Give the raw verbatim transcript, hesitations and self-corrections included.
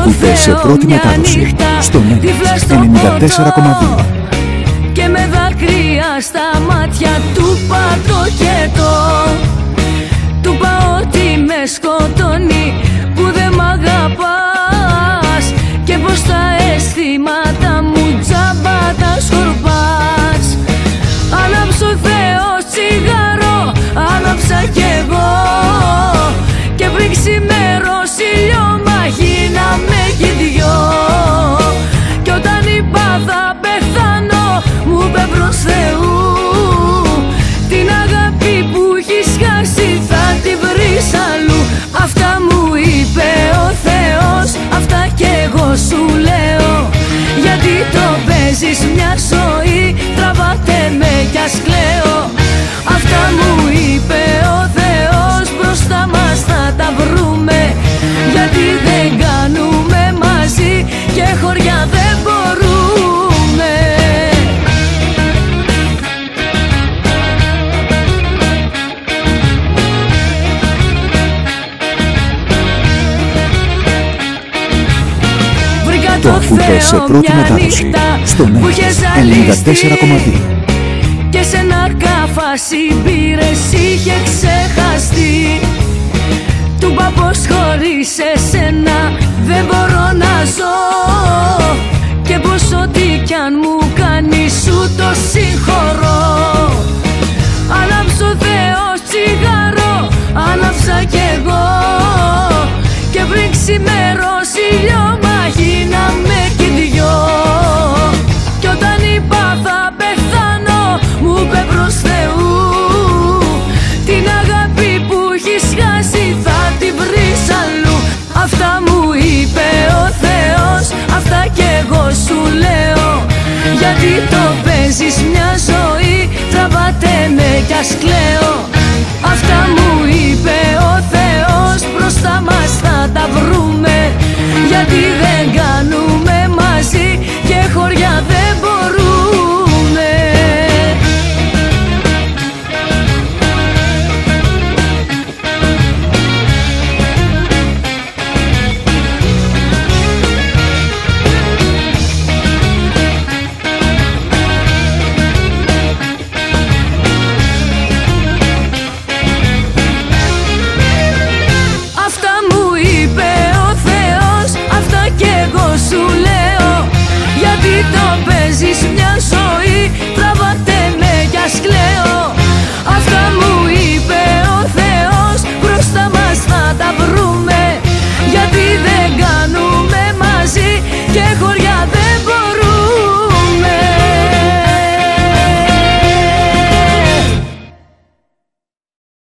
ακούτε σε πρώτη μετάδοση στον ενενήντα τέσσερα κόμμα δύο. Και με δάκρυα στα μάτια του πατοκέτο. Του πάω ότι με σκοτώνει που δεν μ' αγαπάς και πως τα αισθήματα μου τζάμπα τα σκορπάς. Άναψε ο Θεός τσιγάρο, άναψα κι εγώ, και πριν ξημερώσει λιώμα γίναμε κι δυο. Κι όταν είπα θα πεθάνω μου είπε προς Θεού, την αγάπη που έχεις χάσει θα τη βρεις αλλού. Αυτά μου είπε ο Θεός, αυτά κι εγώ σου λέω. Γιατί το παίζεις μια ζωή, τραβάτε με κι ας κλαίω. Αυτά μου είπε ο Θεός, μπροστά μας θα τα βρούμε. Γιατί δεν κάνουμε μαζί και χωριά δεν μπορούμε. Βρήκα το ακούτε σε πρώτη μετάδοση στον ενενήντα τέσσερα κόμμα δύο. Και σε ένα κάφαση μπύρες είχε ξεχαστεί. Του είπα πως χωρίς εσένα δεν μπορώ να ζω, και πως ό,τι κι αν μου κάνεις σου το συγχωρώ. Άναψε ο Θεός τσιγάρο, άναψα κι εγώ, και πριν ξημερώσει λιώμα γίναμε κι δυο. Κι όταν είπα θα πεθάνω μου είπε προς Θεού, την αγάπη που έχεις χάσει θα τη βρεις αλλού. Αυτά μου είπε ο Θεός, αυτά κι εγώ σου λέω. Γιατί το παίζεις μια ζωή, τραβάτε με κι ας κλαίω. Αυτά μου είπε ο Θεός, μπροστά μας θα τα βρούμε. Γιατί